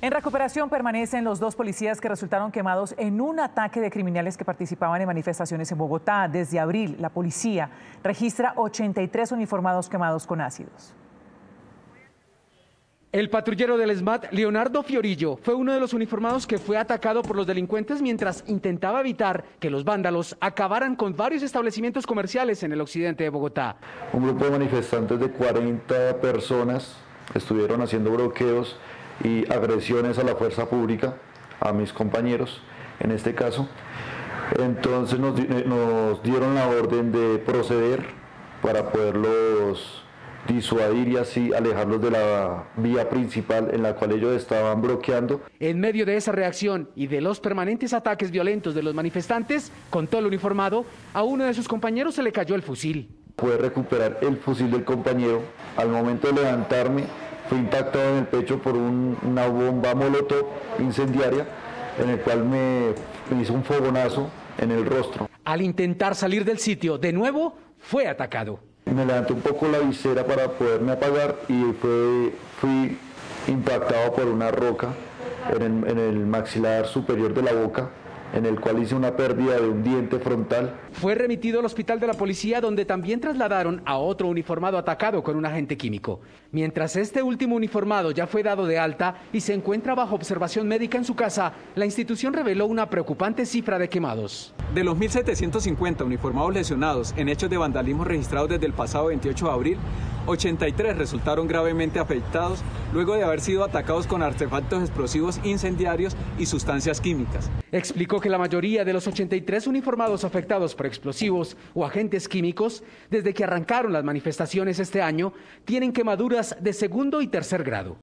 En recuperación permanecen los 2 policías que resultaron quemados en un ataque de criminales que participaban en manifestaciones en Bogotá. Desde abril, la policía registra 83 uniformados quemados con ácidos. El patrullero del SMAT, Leonardo Fiorillo, fue uno de los uniformados que fue atacado por los delincuentes mientras intentaba evitar que los vándalos acabaran con varios establecimientos comerciales en el occidente de Bogotá. Un grupo de manifestantes de 40 personas estuvieron haciendo bloqueos y agresiones a la fuerza pública, a mis compañeros en este caso. Entonces nos dieron la orden de proceder para poderlos disuadir y así alejarlos de la vía principal en la cual ellos estaban bloqueando. En medio de esa reacción y de los permanentes ataques violentos de los manifestantes, contó el uniformado, a uno de sus compañeros se le cayó el fusil. Pude recuperar el fusil del compañero. Al momento de levantarme, fui impactado en el pecho por una bomba molotov incendiaria, en el cual me hizo un fogonazo en el rostro. Al intentar salir del sitio, de nuevo, fue atacado. Me levanté un poco la visera para poderme apagar y fui impactado por una roca en el maxilar superior de la boca, en el cual hice una pérdida de un diente frontal. Fue remitido al hospital de la policía, donde también trasladaron a otro uniformado atacado con un agente químico. Mientras este último uniformado ya fue dado de alta y se encuentra bajo observación médica en su casa, la institución reveló una preocupante cifra de quemados. De los 1.750 uniformados lesionados en hechos de vandalismo registrados desde el pasado 28 de abril, 83 resultaron gravemente afectados luego de haber sido atacados con artefactos explosivos incendiarios y sustancias químicas. Explicó que la mayoría de los 83 uniformados afectados por explosivos o agentes químicos, desde que arrancaron las manifestaciones este año, tienen quemaduras de segundo y tercer grado.